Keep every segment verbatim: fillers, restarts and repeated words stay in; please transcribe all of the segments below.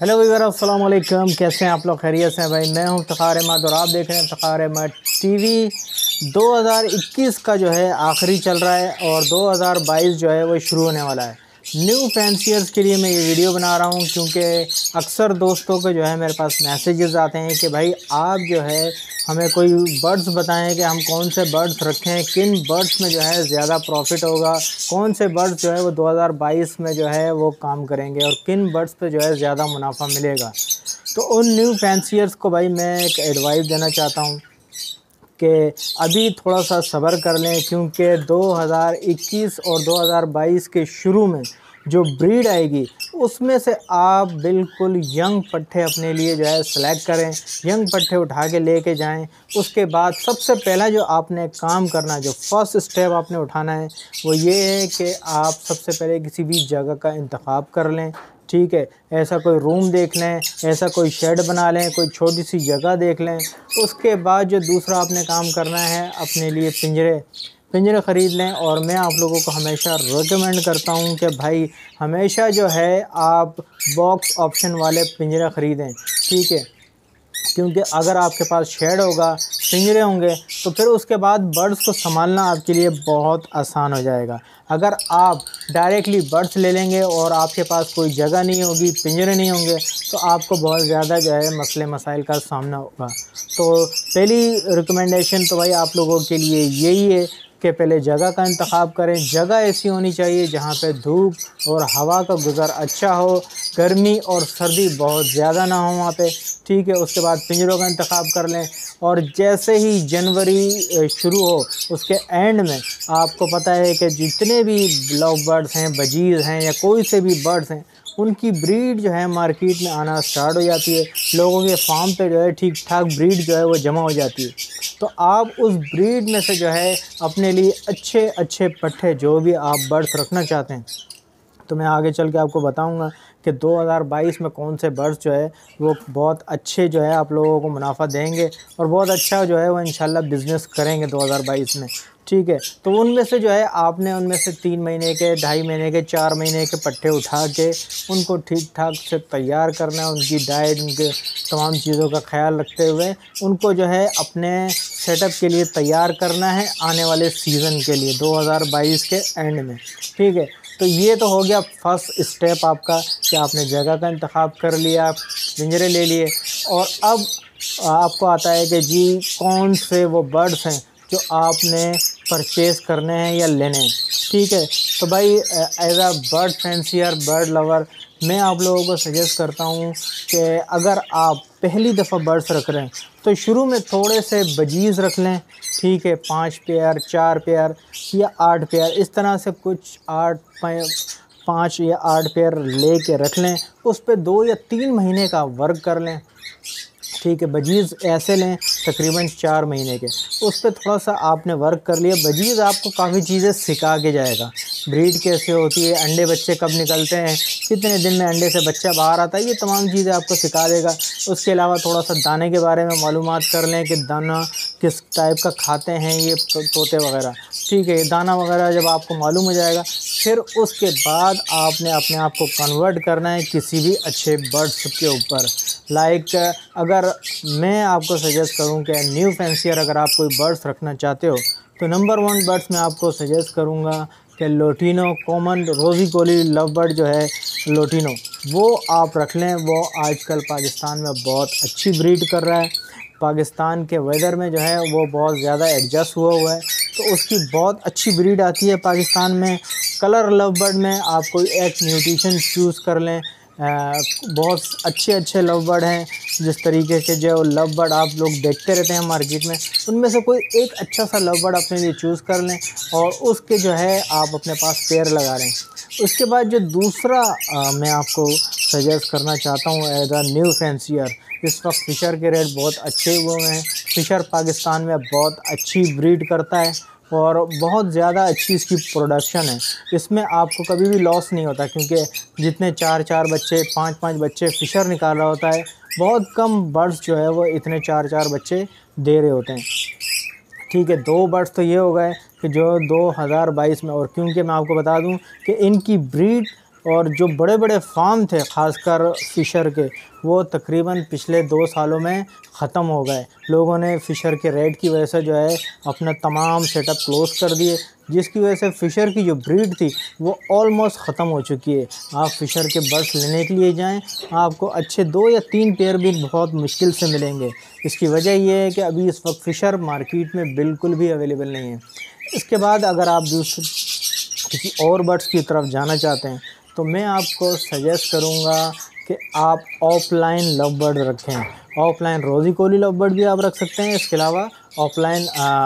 Hello Weaver, अस्सलाम वालेकुम। कैसे हैं आप लोग? खैरियत से हैं भाई। मैं हूं इफ्तिखार अहमद और आप देख रहे हैं इफ्तिखार अहमद टीवी। दो हज़ार इक्कीस का जो है आखिरी चल रहा है और दो हज़ार बाईस जो है वो शुरू होने वाला है। न्यू फैंसियर्स के लिए मैं ये वीडियो बना रहा हूँ क्योंकि अक्सर दोस्तों के जो है मेरे पास मैसेजेस आते हैं कि भाई आप जो है हमें कोई बर्ड्स बताएं कि हम कौन से बर्ड्स रखें, किन बर्ड्स में जो है ज़्यादा प्रॉफिट होगा, कौन से बर्ड्स जो है वो दो हज़ार बाईस में जो है वो काम करेंगे और किन बर्ड्स पे जो है ज़्यादा मुनाफा मिलेगा। तो उन न्यू फैंसियर्स को भाई मैं एक एडवाइस देना चाहता हूँ कि अभी थोड़ा सा सब्र कर लें, क्योंकि दो हज़ार इक्कीस और दो हज़ार बाईस के शुरू में जो ब्रीड आएगी उसमें से आप बिल्कुल यंग पट्ठे अपने लिए जो है सेलेक्ट करें, यंग पट्ठे उठा के लेके जाएं। उसके बाद सबसे पहला जो आपने काम करना है, जो फर्स्ट स्टेप आपने उठाना है वो ये है कि आप सबसे पहले किसी भी जगह का इंतखाब कर लें। ठीक है, ऐसा कोई रूम देख लें, ऐसा कोई शेड बना लें, कोई छोटी सी जगह देख लें। उसके बाद जो दूसरा आपने काम करना है, अपने लिए पिंजरे पिंजरे ख़रीद लें। और मैं आप लोगों को हमेशा रेकमेंड करता हूं कि भाई हमेशा जो है आप बॉक्स ऑप्शन वाले पिंजरे ख़रीदें। ठीक है, क्योंकि अगर आपके पास शेड होगा, पिंजरे होंगे, तो फिर उसके बाद बर्ड्स को संभालना आपके लिए बहुत आसान हो जाएगा। अगर आप डायरेक्टली बर्ड्स ले लेंगे और आपके पास कोई जगह नहीं होगी, पिंजरे नहीं होंगे, तो आपको बहुत ज़्यादा जो है मसले मसाइल का सामना होगा। तो पहली रिकमेंडेशन तो भाई आप लोगों के लिए यही है कि पहले जगह का इंतखाब करें। जगह ऐसी होनी चाहिए जहाँ पे धूप और हवा का गुज़र अच्छा हो, गर्मी और सर्दी बहुत ज़्यादा ना हो वहाँ पे। ठीक है, उसके बाद पिंजरों का इंतखाब कर लें और जैसे ही जनवरी शुरू हो उसके एंड में आपको पता है कि जितने भी लव बर्ड्स हैं, बजीज़ हैं या कोई से भी बर्ड्स हैं, उनकी ब्रीड जो है मार्केट में आना स्टार्ट हो जाती है। लोगों के फार्म पे जो है ठीक ठाक ब्रीड जो है वो जमा हो जाती है। तो आप उस ब्रीड में से जो है अपने लिए अच्छे अच्छे पट्ठे जो भी आप बर्ड्स रखना चाहते हैं, तो मैं आगे चल के आपको बताऊंगा कि दो हज़ार बाईस में कौन से बर्ड्स जो है वो बहुत अच्छे जो है आप लोगों को मुनाफा देंगे और बहुत अच्छा जो है वो इंशाल्लाह बिज़नेस करेंगे दो हज़ार बाईस में। ठीक है, तो उनमें से जो है आपने उनमें से तीन महीने के, ढाई महीने के, चार महीने के पट्ठे उठा के उनको ठीक ठाक से तैयार करना है। उनकी डाइट, उनके तमाम चीज़ों का ख्याल रखते हुए उनको जो है अपने सेटअप के लिए तैयार करना है आने वाले सीज़न के लिए दो हज़ार बाईस के एंड में। ठीक है, तो ये तो हो गया फर्स्ट स्टेप आपका कि आपने जगह का इंतखाब कर लिया, पिंजरे ले लिए। और अब आपको आता है कि जी कौन से वो बर्ड्स हैं जो आपने परचेज़ करने हैं या लेने हैं। ठीक है, तो भाई as a bird fancier, bird lover, मैं आप लोगों को सजेस्ट करता हूँ कि अगर आप पहली दफ़ा बर्ड्स रख रहे हैं तो शुरू में थोड़े से बजीज़ रख लें। ठीक है, पाँच पेयर, चार पेयर या आठ पेयर, इस तरह से कुछ आठ पाँच या आठ पेयर ले के रख लें। उस पर दो या तीन महीने का वर्क कर लें। ठीक है, बजीज़ ऐसे लें तकरीबन चार महीने के, उस पर थोड़ा सा आपने वर्क कर लिया। बजीज़ आपको काफ़ी चीज़ें सिखा के जाएगा, ब्रीड कैसे होती है, अंडे बच्चे कब निकलते हैं, कितने दिन में अंडे से बच्चा बाहर आता है, ये तमाम चीज़ें आपको सिखा देगा। उसके अलावा थोड़ा सा दाने के बारे में मालूमात कर लें कि दाना किस टाइप का खाते हैं ये तोते वगैरह। ठीक है, दाना वगैरह जब आपको मालूम हो जाएगा, फिर उसके बाद आपने अपने आप को कन्वर्ट करना है किसी भी अच्छे बर्ड्स के ऊपर। लाइक अगर मैं आपको सजेस्ट करूं कि न्यू फैंसियर अगर आप कोई बर्ड्स रखना चाहते हो तो नंबर वन बर्ड्स मैं आपको सजेस्ट करूंगा कि लोटिनो, कॉमन रोज़ी गोली लव बर्ड जो है लोटिनो, वो आप रख लें। वो आजकल पाकिस्तान में बहुत अच्छी ब्रीड कर रहा है। पाकिस्तान के वेदर में जो है वो बहुत ज़्यादा एडजस्ट हुआ हुआ है, तो उसकी बहुत अच्छी ब्रीड आती है पाकिस्तान में। कलर लव बर्ड में आप कोई एक म्यूटेशन चूज़ कर लें। आ, बहुत अच्छे अच्छे लव बर्ड हैं, जिस तरीके के जो लव बर्ड आप लोग देखते रहते हैं मार्केट में, उनमें से कोई एक अच्छा सा लव बर्ड अपने लिए चूज़ कर लें और उसके जो है आप अपने पास पेयर लगा लें। उसके बाद जो दूसरा आ, मैं आपको सजेस्ट करना चाहता हूँ एज अ न्यू फैंसियर, इस वक्त फ़िशर के रेट बहुत अच्छे हुए हैं। फ़िशर पाकिस्तान में बहुत अच्छी ब्रीड करता है और बहुत ज़्यादा अच्छी इसकी प्रोडक्शन है। इसमें आपको कभी भी लॉस नहीं होता, क्योंकि जितने चार चार बच्चे, पाँच पाँच बच्चे फ़िशर निकाल रहा होता है, बहुत कम बर्ड्स जो है वो इतने चार चार बच्चे दे रहे होते हैं। ठीक है, दो बर्ड्स तो ये हो गए कि जो दो हज़ार बाईस में, और क्योंकि मैं आपको बता दूं कि इनकी ब्रीड और जो बड़े बड़े फार्म थे ख़ासकर फ़िशर के, वो तकरीबन पिछले दो सालों में ख़त्म हो गए। लोगों ने फ़िशर के रेट की वजह से जो है अपना तमाम सेटअप क्लोज़ कर दिए, जिसकी वजह से फ़िशर की जो ब्रीड थी वो ऑलमोस्ट ख़त्म हो चुकी है। आप फ़िशर के बर्ड्स लेने के लिए जाएं, आपको अच्छे दो या तीन पेयर भी बहुत मुश्किल से मिलेंगे। इसकी वजह ये है कि अभी इस वक्त फ़िशर मार्केट में बिल्कुल भी अवेलेबल नहीं है। इसके बाद अगर आप दूसरे किसी और बर्ड्स की तरफ जाना चाहते हैं तो मैं आपको सजेस्ट करूंगा कि आप ऑफलाइन लव बर्ड रखें। ऑफलाइन रोज़ी कोली लव बर्ड भी आप रख सकते हैं, इसके अलावा ऑफलाइन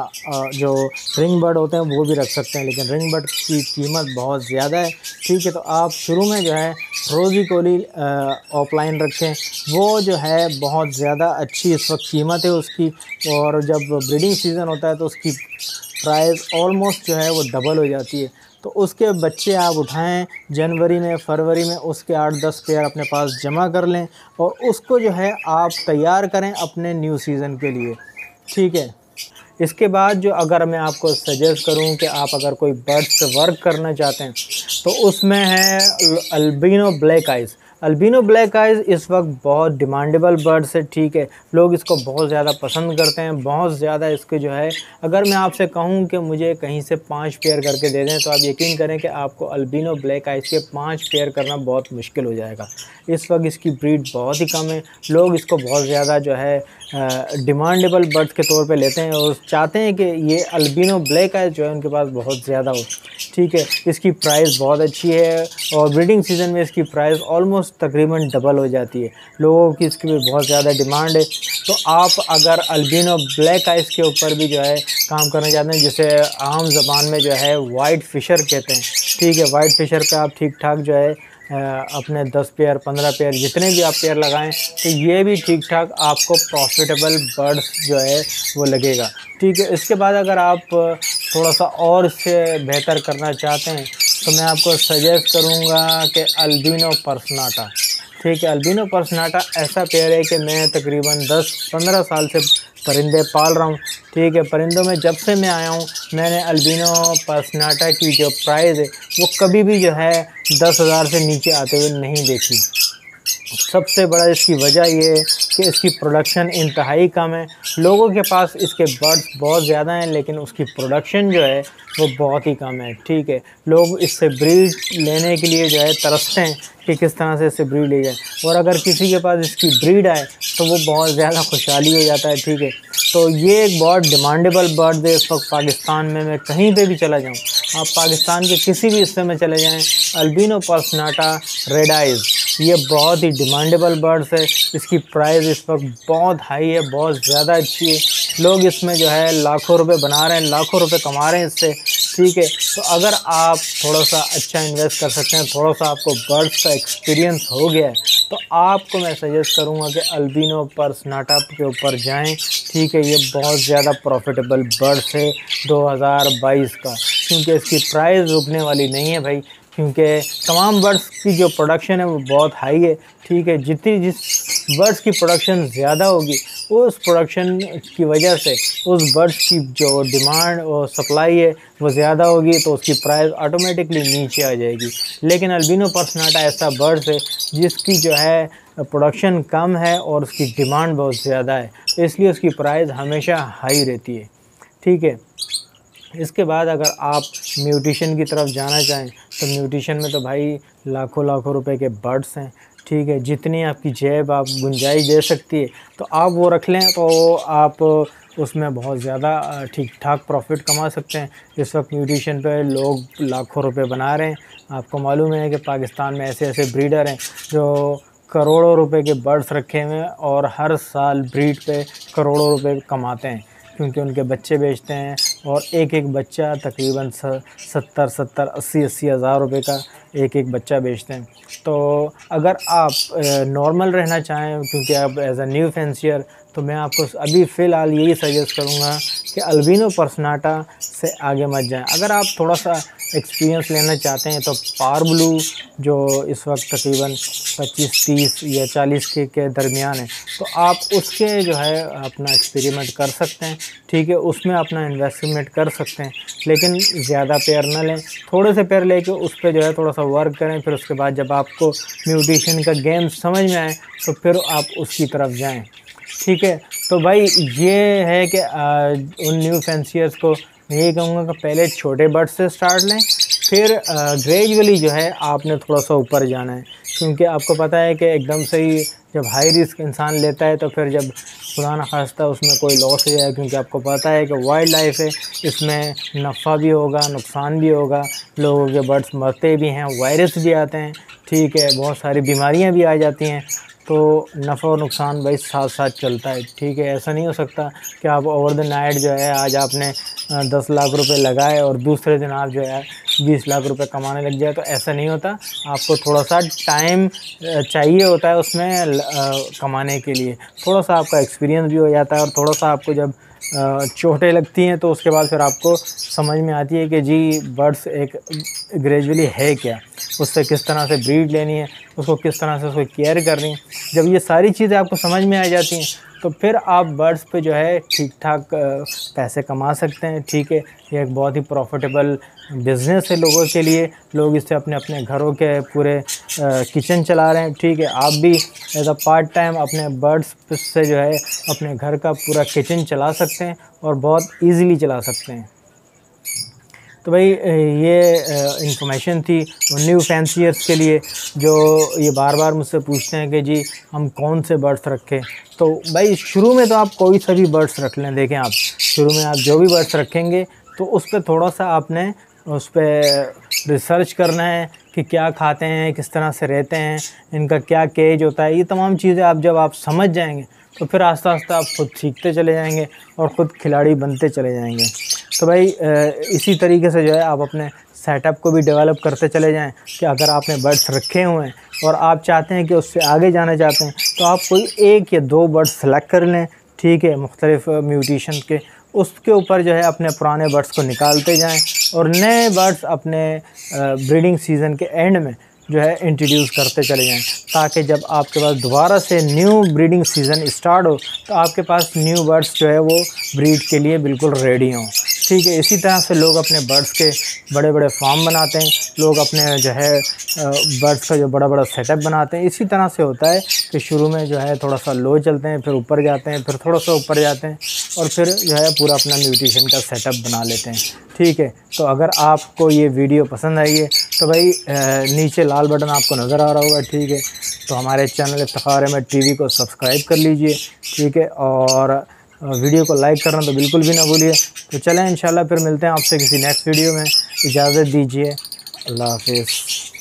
जो रिंग बर्ड होते हैं वो भी रख सकते हैं, लेकिन रिंग बर्ड की कीमत बहुत ज़्यादा है। ठीक है, तो आप शुरू में जो है रोज़ी कोली ऑफलाइन रखें, वो जो है बहुत ज़्यादा अच्छी इस वक्त कीमत है उसकी, और जब ब्रीडिंग सीज़न होता है तो उसकी प्राइस ऑलमोस्ट जो है वो डबल हो जाती है। तो उसके बच्चे आप उठाएं जनवरी में, फरवरी में, उसके आठ दस पेयर अपने पास जमा कर लें और उसको जो है आप तैयार करें अपने न्यू सीज़न के लिए। ठीक है, इसके बाद जो अगर मैं आपको सजेस्ट करूं कि आप अगर कोई बर्ड्स पे वर्क करना चाहते हैं तो उसमें है albino black eyes. Albino black eyes इस वक्त बहुत डिमांडेबल बर्ड्स है। ठीक है, लोग इसको बहुत ज़्यादा पसंद करते हैं, बहुत ज़्यादा इसके जो है, अगर मैं आपसे कहूं कि मुझे कहीं से पाँच पेयर करके दे दें तो आप यकीन करें कि आपको अल्बिनो ब्लैक आइज़ के पाँच पेयर करना बहुत मुश्किल हो जाएगा। इस वक्त इसकी ब्रीड बहुत ही कम है, लोग इसको बहुत ज़्यादा जो है डिमांडेबल बर्ड्स के तौर पे लेते हैं और चाहते हैं कि ये अल्बिनो ब्लैक आइज़ जो है उनके पास बहुत ज़्यादा हो। ठीक है, इसकी प्राइस बहुत अच्छी है और ब्रीडिंग सीज़न में इसकी प्राइस ऑलमोस्ट तकरीबन डबल हो जाती है। लोगों की इसकी भी बहुत ज़्यादा डिमांड है। तो आप अगर अल्बिनो ब्लैक आइज़ के ऊपर भी जो है काम करना चाहते हैं, जिसे आम ज़बान में जो है वाइट फ़िशर कहते हैं, ठीक है, वाइट फ़िशर पे आप ठीक ठाक जो है अपने दस पेयर पंद्रह पेयर जितने भी आप पेयर लगाएं तो ये भी ठीक ठाक आपको प्रॉफिटेबल बर्ड्स जो है वो लगेगा। ठीक है, इसके बाद अगर आप थोड़ा सा और इससे बेहतर करना चाहते हैं तो मैं आपको सजेस्ट करूंगा कि अल्बिनो पर्सनाटा। ठीक है, अल्बिनो पर्सनाटा ऐसा पेयर है कि मैं तकरीबन दस पंद्रह साल से परिंदे पाल रहा हूँ। ठीक है, परिंदों में जब से मैं आया हूँ मैंने अल्बिनो पर्सनाटा की जो प्राइस है वो कभी भी जो है दस हज़ार से नीचे आते हुए नहीं देखी। सबसे बड़ा इसकी वजह ये है कि इसकी प्रोडक्शन इंतहाई कम है। लोगों के पास इसके बर्ड्स बहुत ज़्यादा हैं लेकिन उसकी प्रोडक्शन जो है वो बहुत ही कम है। ठीक है, लोग इससे ब्रीड लेने के लिए जो है तरसते हैं कि किस तरह से इससे ब्रीड ली जाए, और अगर किसी के पास इसकी ब्रीड आए तो वो बहुत ज़्यादा खुशहाली हो जाता है। ठीक है, तो ये एक बहुत डिमांडेबल बर्ड है इस वक्त पाकिस्तान में। मैं कहीं पे भी चला जाऊँ, आप पाकिस्तान के किसी भी हिस्से में चले जाएँ, अल्बिनो पर्सनाटा रेड आइज़ ये बहुत ही डिमांडेबल बर्ड्स है। इसकी प्राइस इस वक्त बहुत हाई है, बहुत ज़्यादा अच्छी है। लोग इसमें जो है लाखों रुपए बना रहे हैं, लाखों रुपए कमा रहे हैं इससे। ठीक है, तो अगर आप थोड़ा सा अच्छा इन्वेस्ट कर सकते हैं, थोड़ा सा आपको बर्ड्स का एक्सपीरियंस हो गया है तो आपको मैं सजेस्ट करूंगा कि अल्बिनो पर्सनाटा के ऊपर जाएं। ठीक है, ये बहुत ज़्यादा प्रॉफिटेबल बर्ड्स है दो हज़ार बाईस का, क्योंकि इसकी प्राइस रुकने वाली नहीं है भाई, क्योंकि तमाम बर्ड्स की जो प्रोडक्शन है वो बहुत हाई है। ठीक है, जितनी जिस बर्ड्स की प्रोडक्शन ज़्यादा होगी उस प्रोडक्शन की वजह से उस बर्ड्स की जो डिमांड और सप्लाई है वो ज़्यादा होगी, तो उसकी प्राइस ऑटोमेटिकली नीचे आ जाएगी। लेकिन अल्बिनो पर्सनाटा ऐसा बर्ड्स है जिसकी जो है प्रोडक्शन कम है और उसकी डिमांड बहुत ज़्यादा है, तो इसलिए उसकी प्राइस हमेशा हाई रहती है। ठीक है, इसके बाद अगर आप म्यूटेशन की तरफ जाना चाहें तो म्यूटेशन में तो भाई लाखों लाखों रुपए के बर्ड्स हैं। ठीक है, जितनी आपकी जेब आप गुंजाइश दे सकती है तो आप वो रख लें, तो आप उसमें बहुत ज़्यादा ठीक ठाक प्रॉफिट कमा सकते हैं। इस वक्त म्यूटेशन पे लोग लाखों रुपए बना रहे हैं। आपको मालूम है कि पाकिस्तान में ऐसे ऐसे ब्रीडर हैं जो करोड़ों रुपए के बर्ड्स रखे हुए हैं और हर साल ब्रीड पे करोड़ों रुपए कमाते हैं, क्योंकि उनके बच्चे बेचते हैं और एक एक बच्चा तकरीबन सत्तर सत्तर अस्सी अस्सी हज़ार रुपये का एक एक बच्चा बेचते हैं। तो अगर आप नॉर्मल रहना चाहें, क्योंकि आप एज अ न्यू फैंसियर, तो मैं आपको अभी फ़िलहाल यही सजेस्ट करूँगा कि अल्बिनो पर्सनाटा से आगे मत जाएं। अगर आप थोड़ा सा एक्सपीरियंस लेना चाहते हैं तो पावर ब्लू जो इस वक्त तकरीबन पच्चीस तीस या चालीस के के दरमियान है, तो आप उसके जो है अपना एक्सपेरिमेंट कर सकते हैं। ठीक है, उसमें अपना इन्वेस्टमेंट कर सकते हैं, लेकिन ज़्यादा पेयर ना लें, थोड़े से पेयर लेके उस पर जो है थोड़ा सा वर्क करें। फिर उसके बाद जब आपको म्यूटेशन का गेम समझ में आए तो फिर आप उसकी तरफ जाएं। ठीक है, तो भाई ये है कि उन न्यू फैंसियर्स को मैं यही कहूँगा कि पहले छोटे बर्ड से स्टार्ट लें, फिर ग्रेजुअली जो है आपने थोड़ा सा ऊपर जाना है, क्योंकि आपको पता है कि एकदम से ही जब हाई रिस्क इंसान लेता है तो फिर जब खुदा न खास्ता उसमें कोई लॉस हो जाए, क्योंकि आपको पता है कि वाइल्ड लाइफ है, इसमें नफ़ा भी होगा नुकसान भी होगा, लोगों के बर्ड्स मरते भी हैं, वायरस भी आते हैं। ठीक है, बहुत सारी बीमारियां भी आ जाती हैं, तो नफ़ा और नुकसान भाई साथ साथ चलता है। ठीक है, ऐसा नहीं हो सकता कि आप ओवर द नाइट जो है आज आपने दस लाख रुपए लगाए और दूसरे दिन आप जो है बीस लाख रुपए कमाने लग जाए, तो ऐसा नहीं होता। आपको थोड़ा सा टाइम चाहिए होता है उसमें कमाने के लिए, थोड़ा सा आपका एक्सपीरियंस भी हो जाता है, और थोड़ा सा आपको जब चोटें लगती हैं तो उसके बाद फिर आपको समझ में आती है कि जी बर्ड्स एक ग्रेजुअली है क्या, उससे किस तरह से ब्रीड लेनी है, उसको किस तरह से उसको केयर करनी है। जब ये सारी चीज़ें आपको समझ में आ जाती हैं तो फिर आप बर्ड्स पे जो है ठीक ठाक पैसे कमा सकते हैं। ठीक है, ये एक बहुत ही प्रॉफिटेबल बिज़नेस है लोगों के लिए, लोग इससे अपने अपने घरों के पूरे किचन चला रहे हैं। ठीक है, आप भी एज अ पार्ट टाइम अपने बर्ड्स से जो है अपने घर का पूरा किचन चला सकते हैं और बहुत इजीली चला सकते हैं। तो भाई ये इंफॉर्मेशन थी न्यू फैंसियर्स के लिए, जो ये बार बार मुझसे पूछते हैं कि जी हम कौन से बर्ड्स रखें। तो भाई शुरू में तो आप कोई सा भी बर्ड्स रख लें। देखें, आप शुरू में आप जो भी बर्ड्स रखेंगे तो उस पर थोड़ा सा आपने उस पर रिसर्च करना है कि क्या खाते हैं, किस तरह से रहते हैं, इनका क्या केज होता है। ये तमाम चीज़ें आप जब आप समझ जाएंगे तो फिर आस्ता आस्ता आप खुद सीखते चले जाएंगे और ख़ुद खिलाड़ी बनते चले जाएंगे। तो भाई इसी तरीके से जो है आप अपने सेटअप को भी डेवलप करते चले जाएं कि अगर आपने बर्ड्स रखे हुए हैं और आप चाहते हैं कि उससे आगे जाना चाहते हैं तो आप कोई एक या दो बर्ड्स सेलेक्ट कर लें। ठीक है, मुख्तलिफ म्यूटेशन के, उसके ऊपर जो है अपने पुराने बर्ड्स को निकालते जाएं और नए बर्ड्स अपने ब्रीडिंग सीज़न के एंड में जो है इंट्रोड्यूस करते चले जाएं, ताकि जब आपके पास दोबारा से न्यू ब्रीडिंग सीज़न स्टार्ट हो तो आपके पास न्यू बर्ड्स जो है वो ब्रीड के लिए बिल्कुल रेडी हों। ठीक है, इसी तरह से लोग अपने बर्ड्स के बड़े बड़े फार्म बनाते हैं, लोग अपने जो है बर्ड्स का जो बड़ा बड़ा सेटअप बनाते हैं। इसी तरह से होता है कि शुरू में जो है थोड़ा सा लो चलते हैं, फिर ऊपर जाते हैं, फिर थोड़ा सा ऊपर जाते हैं और फिर जो है पूरा अपना म्यूटेशन का सेटअप बना लेते हैं। ठीक है, तो अगर आपको ये वीडियो पसंद आई है तो भाई नीचे लाल बटन आपको नज़र आ रहा होगा। ठीक है, तो हमारे चैनल इफ्तिखार अहमद टीवी को सब्सक्राइब कर लीजिए। ठीक है, और वीडियो को लाइक करना तो बिल्कुल भी ना भूलिए। तो चलें, इंशाल्लाह फिर मिलते हैं आपसे किसी नेक्स्ट वीडियो में। इजाज़त दीजिए, अल्लाह हाफ़िज़।